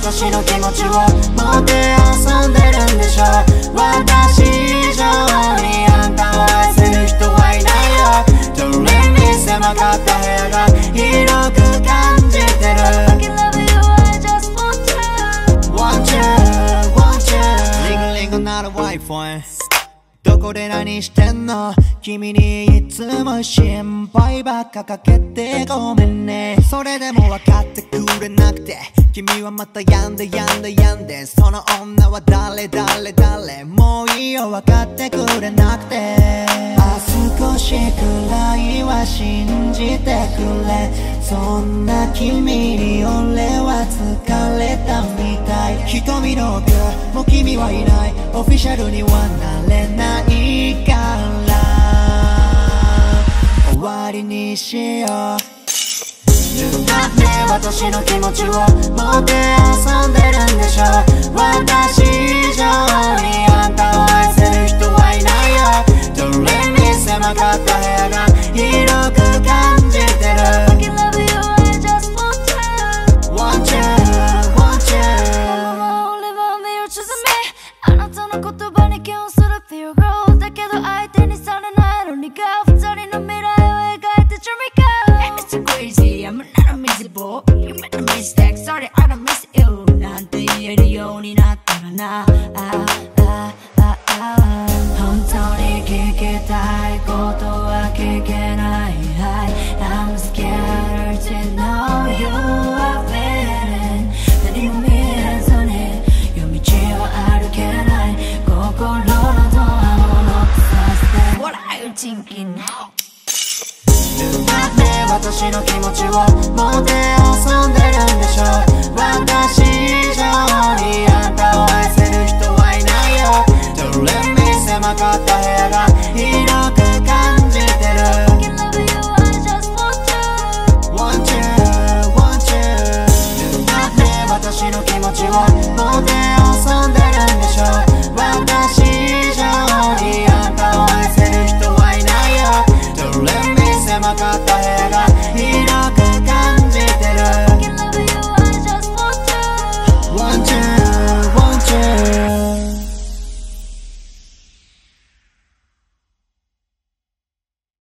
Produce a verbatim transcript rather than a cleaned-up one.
私の気持ちをもて遊んでるんでしょ。私以上にあんたを愛せる人はいないよ。どれに狭かった部屋が広く感じてる。 I can love you, I just want you Want you, want you リングリングなら Wi-Fi どこで何してんの？君にいつも心配ばっかかけてごめんね。それでも分かってくれなくて、君はまた病んで病んで病んで、その女は誰誰誰、もういいよ分かってくれなくて。あ、少しくらいは信じてくれ、そんな君に俺は疲れたみたい。瞳の奥もう君はいない、オフィシャルにはなれないから終わりにしよう。だって私の気持ちをもて遊んでるんでしょ。私以上にあんたを愛せる人はいないよ。どれに狭かった部屋が広く感じてる。 I can love you, I just want you Want you, want you Only want me, you're choosing me あなたの言葉にキュンする Feel girl だけど相手にされないのにが二人の未来を描いて Dream me girl Hey Mister Crazy, I'm not a miserable You made a mistake, sorry I don't miss you なんて言えるようになったらなああああ本当に聞きたいことは聞けない I'm scared to know you are feeling 何も見えずに夜道を歩けない心のドアをノックさせて What are you thinking now? だって私の気持ちをもて遊んでるんでしょ。